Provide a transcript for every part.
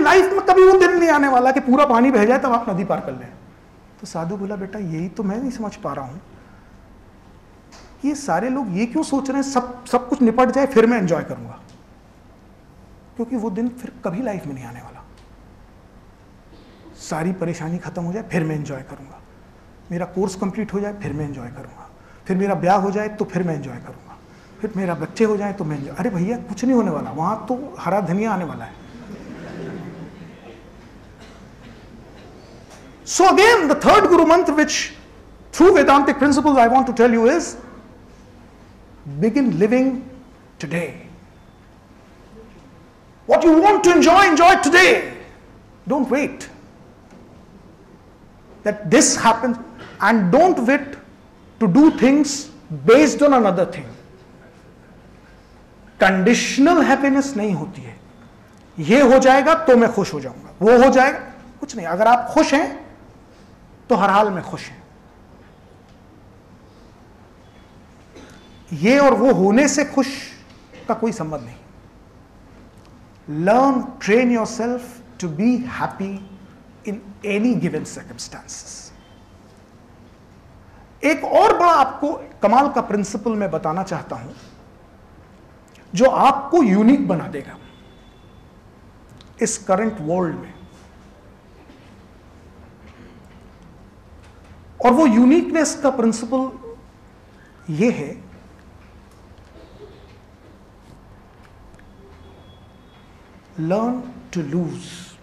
Life में कभी वो दिन नहीं आने वाला कि पूरा पानी बह जाए तब आप नदी पार कर लें। तो साधु बोला, बेटा यही तो मैं नहीं समझ पा रहा हूं, ये सारे लोग ये क्यों सोच रहे हैं सब कुछ निपट जाए फिर मैं एंजॉय करूंगा, क्योंकि वो दिन फिर कभी लाइफ में नहीं आने वाला। सारी परेशानी खत्म हो जाए फिर मैं एंजॉय करूंगा, मेरा कोर्स कंप्लीट हो जाए फिर मैं एंजॉय करूंगा, फिर मेरा ब्याह हो जाए तो फिर मैं एंजॉय करूंगा, फिर मेरा बच्चे हो जाए तो मैं एंजॉय। अरे भैया कुछ नहीं होने वाला, वहां तो हरा धनिया आने वाला है। So again, the third Guru Mantra, which through Vedantic principles I want to tell you is, begin living today. What you want to enjoy, enjoy today. Don't wait that this happens, and don't wait to do things based on another thing. Conditional happiness नहीं होती है, ये हो जाएगा तो मैं खुश हो जाऊंगा, वो हो जाएगा, कुछ नहीं। अगर आप खुश हैं तो हर हाल में खुश हैं। ये और वो होने से खुश का कोई संबंध नहीं। Learn, train yourself to be happy in any given circumstances. एक और बड़ा आपको कमाल का प्रिंसिपल मैं बताना चाहता हूं, जो आपको यूनिक बना देगा इस करंट वर्ल्ड में। और वो यूनिकनेस का प्रिंसिपल ये है, लर्न टू लूज।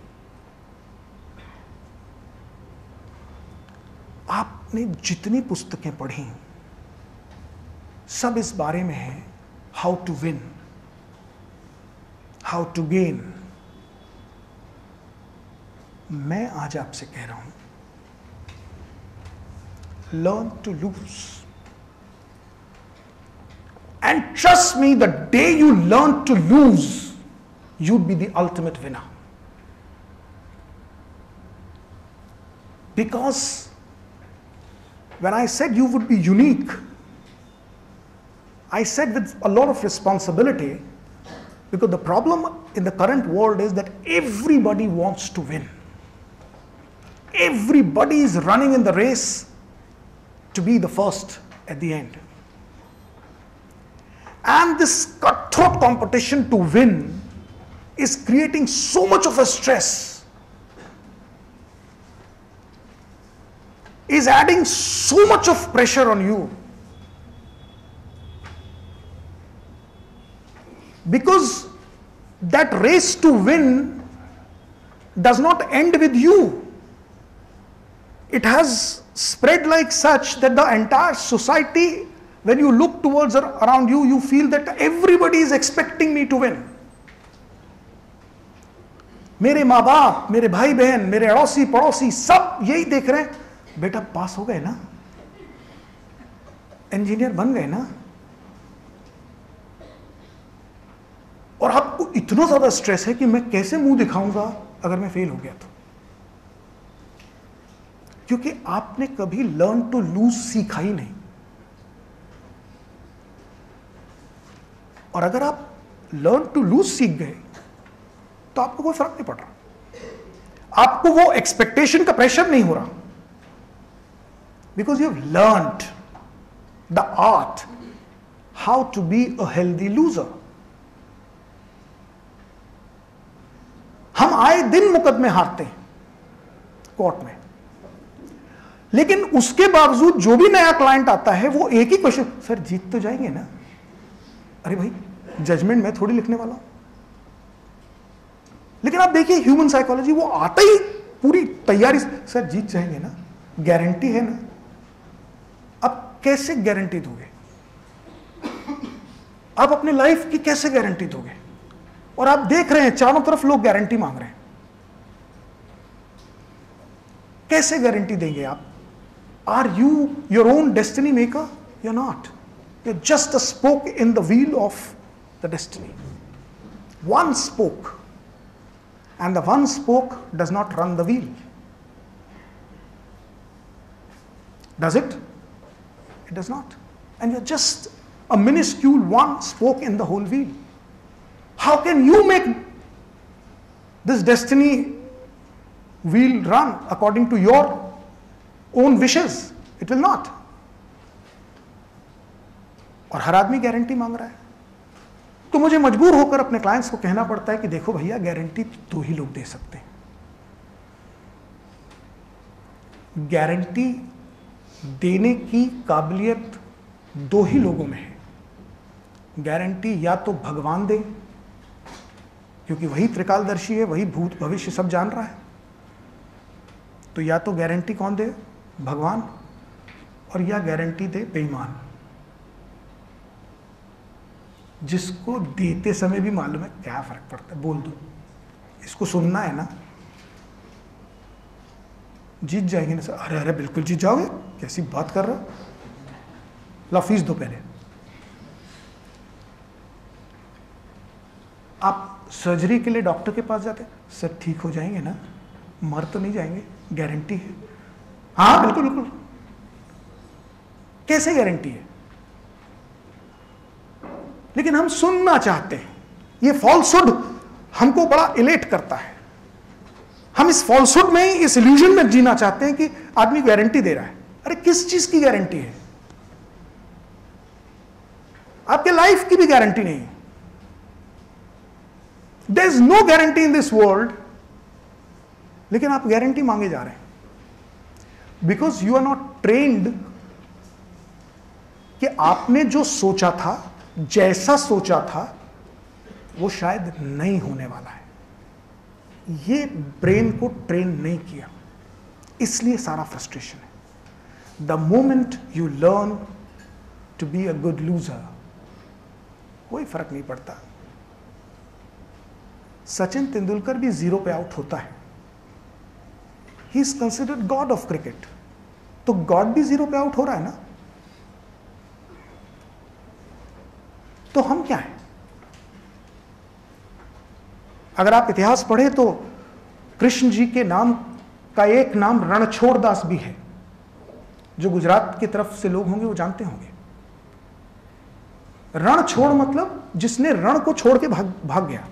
आपने जितनी पुस्तकें पढ़ी सब इस बारे में है, how to win, how to gain. मैं आज आपसे कह रहा हूं, learn to lose, and trust me, the day you learn to lose, you'd be the ultimate winner. Because when I said you would be unique, I said with a lot of responsibility, because the problem in the current world is that everybody wants to win. Everybody is running in the race to be the first at the end. And this cutthroat competition to win is creating so much of a stress, is adding so much of pressure on you. Because that race to win does not end with you. It has spread like such that the entire society, when you look towards around you, you feel that everybody is expecting me to win. मेरे माँ बाप, मेरे भाई बहन, मेरे अड़ोसी पड़ोसी सब यही देख रहे हैं, बेटा पास हो गए ना, इंजीनियर बन गए ना। और आपको इतना ज्यादा स्ट्रेस है कि मैं कैसे मुंह दिखाऊंगा अगर मैं फेल हो गया तो, क्योंकि आपने कभी लर्न टू लूज सीखा ही नहीं। और अगर आप लर्न टू लूज सीख गए तो आपको कोई फर्क नहीं पड़ रहा, आपको वो एक्सपेक्टेशन का प्रेशर नहीं हो रहा, because you have learned the art how to be a healthy loser. हम आए दिन मुकदमे हारते हैं कोर्ट में, लेकिन उसके बावजूद जो भी नया क्लाइंट आता है वो एक ही क्वेश्चन, सर जीत तो जाएंगे ना? अरे भाई जजमेंट मैं थोड़ी लिखने वाला हूं। लेकिन आप देखिए ह्यूमन साइकोलॉजी, वो आता ही पूरी तैयारी से, सर जीत जाएंगे ना, गारंटी है ना। अब कैसे गारंटी दोगे? आप अपने लाइफ की कैसे गारंटी दोगे? और आप देख रहे हैं चारों तरफ लोग गारंटी मांग रहे हैं, कैसे गारंटी देंगे आप? Are you your own destiny maker? You're not. You're just a spoke in the wheel of the destiny. One spoke. And the one spoke does not run the wheel. Does it? It does not. And you're just a minuscule one spoke in the whole wheel. How can you make this destiny will run according to your own wishes. It will not. और हर आदमी guarantee मांग रहा है, तो मुझे मजबूर होकर अपने क्लाइंट्स को कहना पड़ता है कि देखो भैया, गारंटी 2 ही लोग दे सकते हैं। गारंटी देने की काबिलियत 2 ही लोगों में है। गारंटी या तो भगवान दे, क्योंकि वही त्रिकालदर्शी है, वही भूत भविष्य सब जान रहा है। तो या तो गारंटी कौन दे? भगवान। और या गारंटी दे बेईमान, जिसको देते समय भी मालूम है क्या फर्क पड़ता है, बोल दो, इसको सुनना है ना, जीत जाएंगे ना सर। अरे अरे बिल्कुल जीत जाओगे, कैसी बात कर रहे हो, ला फीस दो पहले। आप सर्जरी के लिए डॉक्टर के पास जाते, सर ठीक हो जाएंगे ना, मर तो नहीं जाएंगे, गारंटी है? हाँ बिल्कुल बिल्कुल। कैसे गारंटी है? लेकिन हम सुनना चाहते हैं। ये फॉल्सहुड हमको बड़ा इलेट करता है। हम इस फॉल्सहुड में, इस इल्यूजन में जीना चाहते हैं कि आदमी गारंटी दे रहा है। अरे किस चीज की गारंटी है? आपके लाइफ की भी गारंटी नहीं है। There is no guarantee in this world, लेकिन आप गारंटी मांगे जा रहे हैं, because you are not trained कि आपने जो सोचा था, जैसा सोचा था, वो शायद नहीं होने वाला है। ये ब्रेन को ट्रेन नहीं किया, इसलिए सारा फ्रस्ट्रेशन है। The moment you learn to be a good loser, कोई फर्क नहीं पड़ता। सचिन तेंदुलकर भी 0 पे आउट होता है। He is considered god of cricket, तो गॉड भी 0 पे आउट हो रहा है ना। तो हम क्या हैं? अगर आप इतिहास पढ़े तो कृष्ण जी के नाम का एक नाम रणछोड़ दास भी है। जो गुजरात की तरफ से लोग होंगे वो जानते होंगे। रणछोड़ मतलब जिसने रण को छोड़ के भाग गया।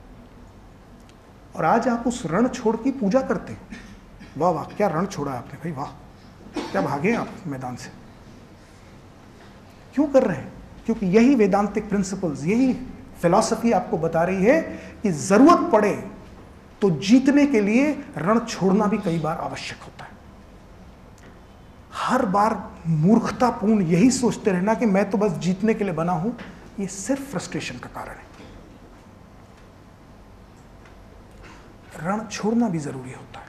और आज आप उस रण छोड़ की पूजा करते हैं। वाह वाह, क्या रण छोड़ा आपने भाई, वाह क्या भागे आप मैदान से। क्यों कर रहे हैं? क्योंकि यही वेदांतिक प्रिंसिपल्स, यही फिलॉसफी आपको बता रही है कि जरूरत पड़े तो जीतने के लिए रण छोड़ना भी कई बार आवश्यक होता है। हर बार मूर्खतापूर्ण यही सोचते रहना कि मैं तो बस जीतने के लिए बना हूं, ये सिर्फ फ्रस्ट्रेशन का कारण है। रण छोड़ना भी जरूरी होता है,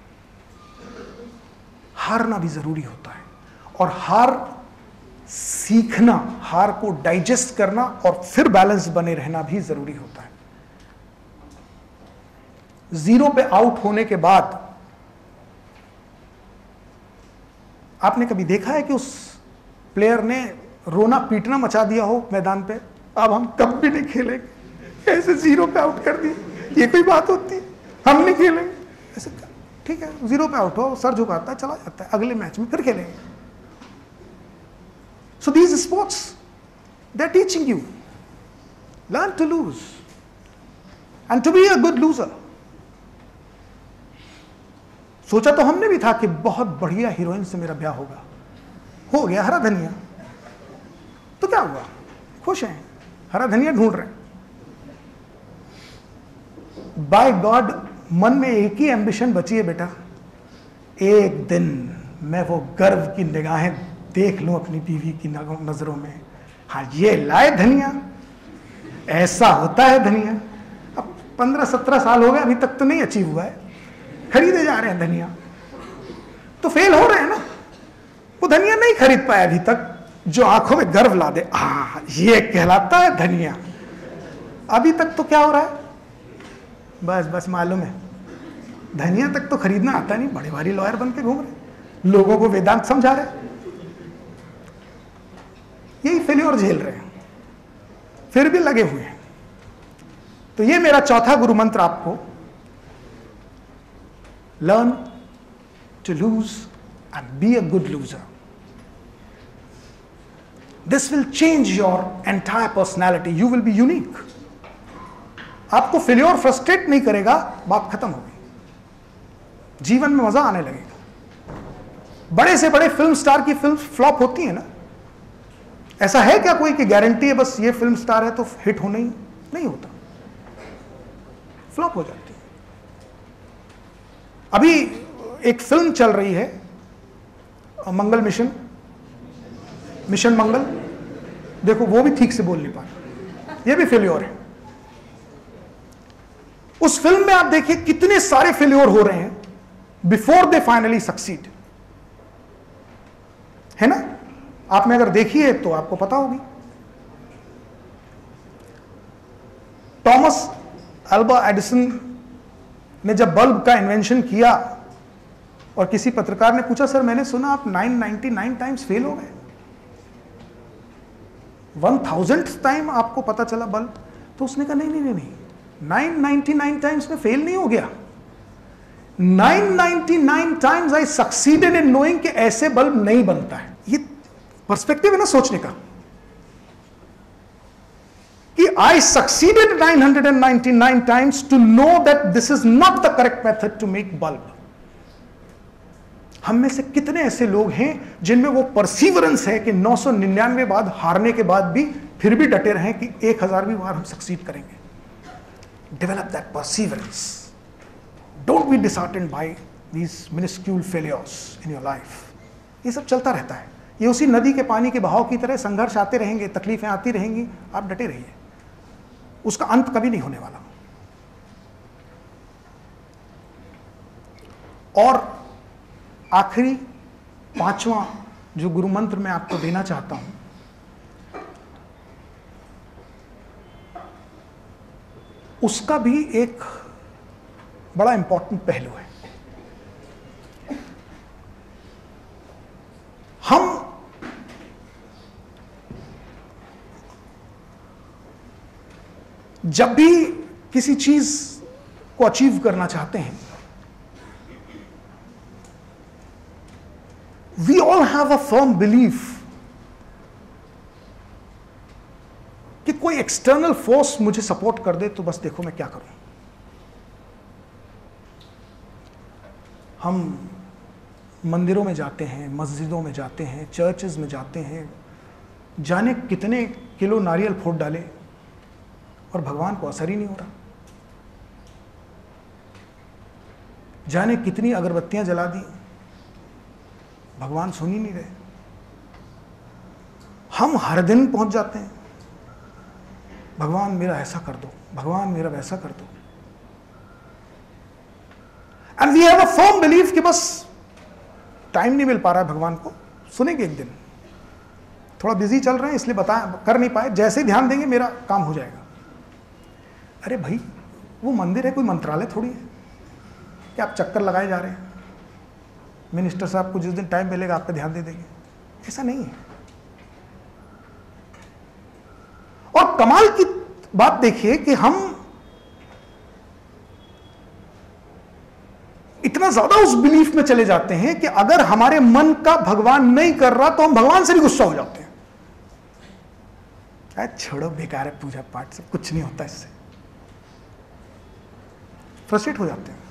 हारना भी जरूरी होता है, और हार सीखना, हार को डाइजेस्ट करना और फिर बैलेंस बने रहना भी जरूरी होता है। 0 पे आउट होने के बाद आपने कभी देखा है कि उस प्लेयर ने रोना पीटना मचा दिया हो मैदान पे, अब हम कब भी नहीं खेलेंगे, ऐसे 0 पे आउट कर दिए, ये कोई बात होती है, हम नहीं खेलेंगे ऐसे? ठीक है, 0 पे आउट हो, सर झुकाता है, चला जाता है, अगले मैच में फिर खेलेंगे। So these sports, they're teaching you, learn to lose and to be a good loser. सोचा तो हमने भी था कि बहुत बढ़िया हीरोइन से मेरा ब्याह होगा, हो गया हरा धनिया। तो क्या हुआ? खुश हैं, हरा धनिया ढूंढ रहे हैं। बाय गॉड, मन में एक ही एम्बिशन बची है बेटा, एक दिन मैं वो गर्व की निगाहें देख लूं अपनी बीवी की नजरों में। हाँ, ये लाए धनिया, ऐसा होता है धनिया। अब 15-17 साल हो गए, अभी तक तो नहीं अचीव हुआ है, खरीदे जा रहे हैं धनिया, तो फेल हो रहे हैं ना। वो धनिया नहीं खरीद पाया अभी तक जो आंखों में गर्व ला दे, ये कहलाता है धनिया। अभी तक तो क्या हो रहा है, बस मालूम है, धनिया तक तो खरीदना आता नहीं, बड़े भारी लॉयर बन के घूम रहे, लोगों को वेदांत समझा रहे, यही फेल्योर झेल रहे हैं, फिर भी लगे हुए हैं। तो ये मेरा चौथा गुरु मंत्र आपको, learn to lose and be a good loser. This will change your entire personality, you will be unique. आपको फेल्योर फ्रस्ट्रेट नहीं करेगा, बात खत्म होगी, जीवन में मजा आने लगेगा। बड़े से बड़े फिल्म स्टार की फिल्म फ्लॉप होती है ना, ऐसा है क्या कोई कि गारंटी है बस ये फिल्म स्टार है तो हिट होना ही नहीं होता, फ्लॉप हो जाती है। अभी एक फिल्म चल रही है मंगल मिशन, मिशन मंगल, देखो वो भी ठीक से बोल नहीं पा रहा, ये भी फेल्योर है। उस फिल्म में आप देखिए कितने सारे फेल्योर हो रहे हैं बिफोर दे फाइनली सक्सीड, है ना? आपने अगर देखी है तो आपको पता होगी। टॉमस अल्वा एडिसन ने जब बल्ब का इन्वेंशन किया और किसी पत्रकार ने पूछा, सर मैंने सुना आप 999 टाइम्स फेल हो गए, 1000th टाइम आपको पता चला बल्ब, तो उसने कहा नहीं नहीं नहीं, 999 टाइम्स में फेल नहीं हो गया, 999 times I succeeded in knowing कि ऐसे बल्ब नहीं बनता है। ये पर्सपेक्टिव है ना सोचने का, कि I succeeded 999 times to know that this is not the correct method to make bulb. हम में से कितने ऐसे लोग हैं जिनमें वो परसीवरेंस है कि 999 बार हारने के बाद भी फिर भी डटे रहें कि 1000वीं बार हम सक्सीड करेंगे। Develop that perseverance, don't be disheartened by these minuscule failures in your life. ये सब चलता रहता है, ये उसी नदी के पानी के बहाव की तरह, संघर्ष आते रहेंगे, तकलीफें आती रहेंगी, आप डटे रहिए, उसका अंत कभी नहीं होने वाला। और आखिरी 5वां जो गुरु मंत्र मैं आपको देना चाहता हूं, उसका भी एक बड़ा इंपॉर्टेंट पहलू है। हम जब भी किसी चीज को अचीव करना चाहते हैं, we all have a firm belief कि कोई एक्सटर्नल फोर्स मुझे सपोर्ट कर दे तो बस देखो मैं क्या करूं। हम मंदिरों में जाते हैं, मस्जिदों में जाते हैं, चर्चेज में जाते हैं, जाने कितने किलो नारियल फोड़ डाले और भगवान को असर ही नहीं हो रहा, जाने कितनी अगरबत्तियां जला दी, भगवान सुन ही नहीं रहे। हम हर दिन पहुंच जाते हैं, भगवान मेरा ऐसा कर दो, भगवान मेरा वैसा कर दो, and we have a firm belief कि बस टाइम नहीं मिल पा रहा है भगवान को, सुनेंगे एक दिन, थोड़ा बिजी चल रहे हैं इसलिए कर नहीं पाए, जैसे ध्यान देंगे मेरा काम हो जाएगा। अरे भाई वो मंदिर है, कोई मंत्रालय थोड़ी है कि आप चक्कर लगाए जा रहे हैं, मिनिस्टर साहब को जिस दिन टाइम मिलेगा आप पे ध्यान दे देंगे, ऐसा नहीं है। और कमाल की बात देखिए कि हम इतना ज्यादा उस बिलीफ में चले जाते हैं कि अगर हमारे मन का भगवान नहीं कर रहा तो हम भगवान से भी गुस्सा हो जाते हैं, छोड़ो बेकार है पूजा पाठ से, कुछ नहीं होता इससे, फ्रस्ट्रेट हो जाते हैं।